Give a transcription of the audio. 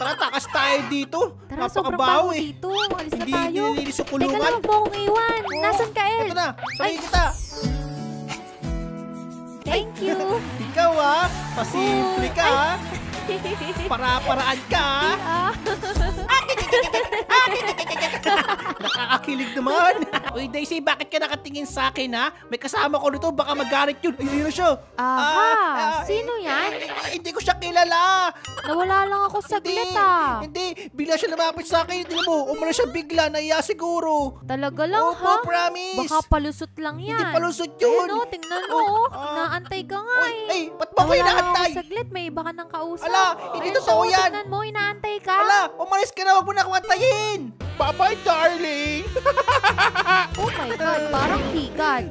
Tara, takas tayo dito. Tara, sobrang baho dito. Alis na Hindi tayo. nilinis yung Teka kulungan. lang, huwag mo akong iwan. Oo, Nasaan ka, El? Ito na, sabihin kita. Thank you. Ikaw pasimple ka Para-paraan ka Ah. Nakakakilig naman. Uy, Daisy, bakit ka nakatingin sa akin, ha? May kasama ko nito, baka magalit yun. Ayun na siya. Aha, sino yan? Hindi ko siya kilala. Nawala lang ako saglit Hindi, bigla siya lumapit sa akin. Tingnan mo, umano siya bigla, naiya siguro. Talaga lang, Opo, promise. Baka palusot lang yan. Hindi palusot yun. Ayun, tingnan mo. Inaantay ka nga Ay, ba't ba ko inaantay? Nawala ako saglit, may iba ka ng kausap. Ala, hindi Ayun, totoo yan. Tingnan mo, inaantay ka. Ala, umalis ka na, wag mo na akong antayin. Bye-bye, darling. Oh my God, parang higad.